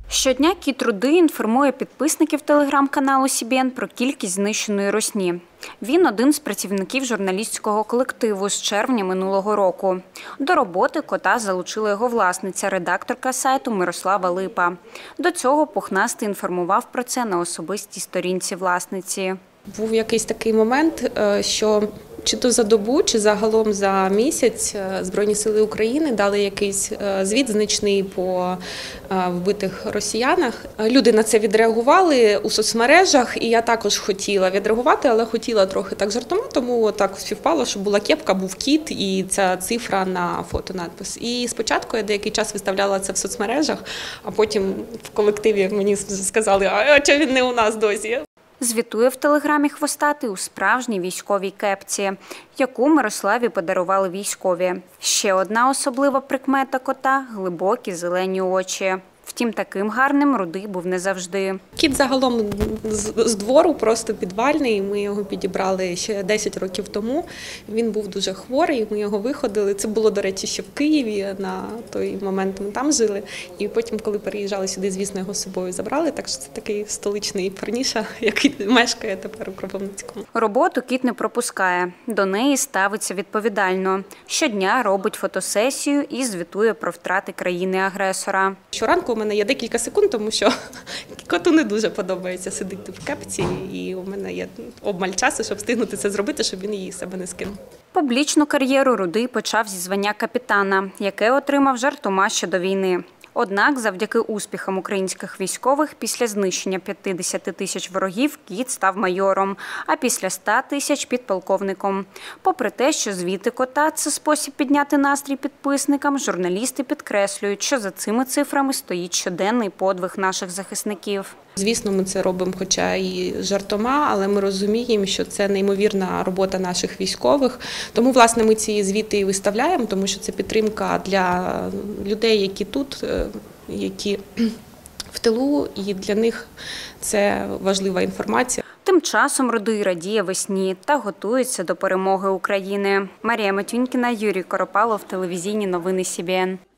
Щодня Кіт Руди інформує підписників телеграм-каналу СІБІН про кількість знищеної русні. Він один з працівників журналістського колективу з червня минулого року. До роботи кота залучила його власниця, редакторка сайту Мирослава Липа. До цього Пухнастий інформував про це на особистій сторінці власниці. Був якийсь такий момент, що чи то за добу, чи загалом за місяць Збройні сили України дали якийсь звіт значний по вбитих росіянах. Люди на це відреагували у соцмережах, і я також хотіла відреагувати, але хотіла трохи так жартома, тому так співпало, що була кепка, був кіт і ця цифра на фото-надпис. І спочатку я деякий час виставляла це в соцмережах, а потім в колективі мені сказали, а чого він не у нас досі? Звітує в телеграмі Хвостатий у справжній військовій кепці, яку Мирославі подарували військові. Ще одна особлива прикмета кота – глибокі зелені очі. Втім, таким гарним Рудий був не завжди. Кіт загалом з двору, просто підвальний. Ми його підібрали ще 10 років тому. Він був дуже хворий, ми його виходили. Це було, до речі, ще в Києві, на той момент ми там жили. І потім, коли переїжджали сюди, звісно, його з собою забрали. Так що це такий столичний парніша, який мешкає тепер у Кропивницькому. Роботу кіт не пропускає. До неї ставиться відповідально. Щодня робить фотосесію і звітує про втрати країни-агресора. Щоранку у мене є декілька секунд, тому що коту не дуже подобається сидіти в кепці, і у мене є обмаль часу, щоб встигнути це зробити, щоб він її з себе не скинув. Публічну кар'єру Рудий почав зі звання капітана, яке отримав жартома ще до війни. Однак, завдяки успіхам українських військових, після знищення 50 тисяч ворогів кіт став майором, а після 100 тисяч – підполковником. Попри те, що звіти кота – це спосіб підняти настрій підписникам, журналісти підкреслюють, що за цими цифрами стоїть щоденний подвиг наших захисників. Звісно, ми це робимо, хоча і жартома, але ми розуміємо, що це неймовірна робота наших військових. Тому, власне, ми ці звіти і виставляємо, тому що це підтримка для людей, які тут, які в тилу, і для них це важлива інформація. Тим часом Рудий радіє весні та готується до перемоги України. Марія Матюнькіна, Юрій Коропалов, телевізійні новини СІБІН.